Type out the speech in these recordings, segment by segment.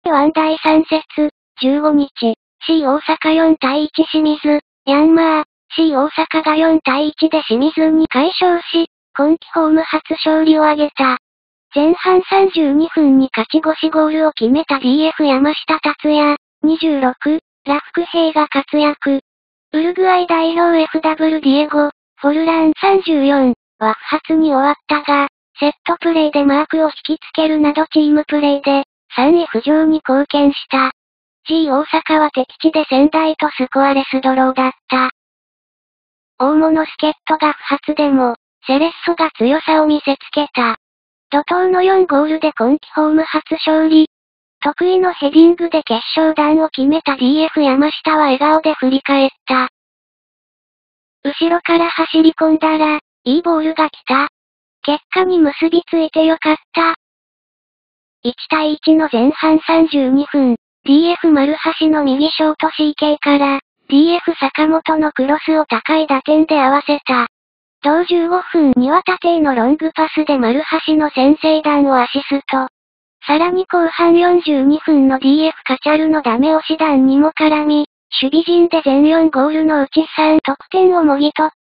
1第3節、15日、C 大阪4対1清水、ヤンマー、C 大阪が4対1で清水に快勝し、今季ホーム初勝利を挙げた。前半32分に勝ち越しゴールを決めた DF 山下達也、26、ラフクヘイが活躍。ウルグアイ代表 FW ディエゴ、フォルラン34は不発に終わったが、セットプレーでマークを引きつけるなどチームプレーで、3位浮上に貢献した。G 大阪は敵地で仙台とスコアレスドローだった。大物助っ人が不発でも、セレッソが強さを見せつけた。怒涛の4ゴールで今季ホーム初勝利。得意のヘディングで決勝弾を決めた DF 山下は笑顔で振り返った。後ろから走り込んだら、いいボールが来た。結果に結びついてよかった。1対1の前半32分、DF 丸橋の右ショート CK から、DF 坂本のクロスを高い打点で合わせた。同15分には縦へのロングパスで丸橋の先制弾をアシスト。さらに後半42分の DF カチャルのダメ押し弾にも絡み、守備陣で全4ゴールのうち3得点をもぎ取った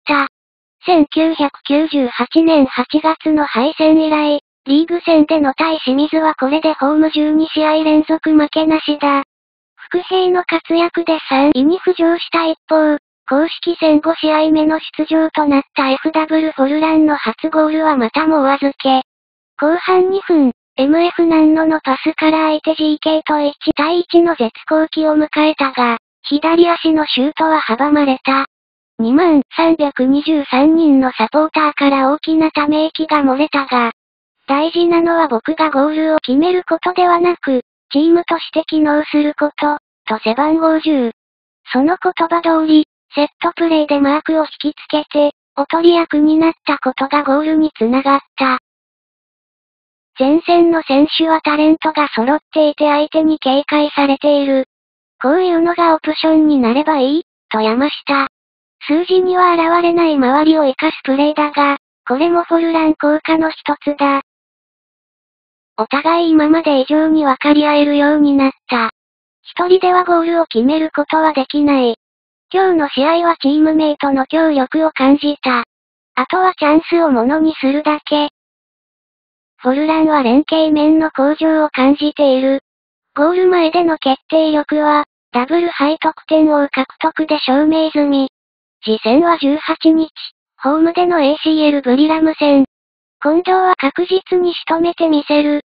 。1998年8月の敗戦以来、リーグ戦での対清水はこれでホーム12試合連続負けなしだ。福平の活躍で3位に浮上した一方、公式戦5試合目の出場となった FW フォルランの初ゴールはまたもお預け。後半2分、MF 南野のパスから相手 GK と1対1の絶好機を迎えたが、左足のシュートは阻まれた。2323人のサポーターから大きなため息が漏れたが、大事なのは僕がゴールを決めることではなく、チームとして機能すること、と背番号10。その言葉通り、セットプレーでマークを引きつけて、おとり役になったことがゴールにつながった。前線の選手はタレントが揃っていて相手に警戒されている。こういうのがオプションになればいい、と山下。数字には現れない周りを生かすプレーだが、これもフォルラン効果の一つだ。お互い今まで以上に分かり合えるようになった。一人ではゴールを決めることはできない。今日の試合はチームメイトの協力を感じた。あとはチャンスをものにするだけ。フォルランは連携面の向上を感じている。ゴール前での決定力は、ダブルハイ得点王獲得で証明済み。次戦は18日、ホームでの ACL ブリラム戦。今度は確実に仕留めてみせる。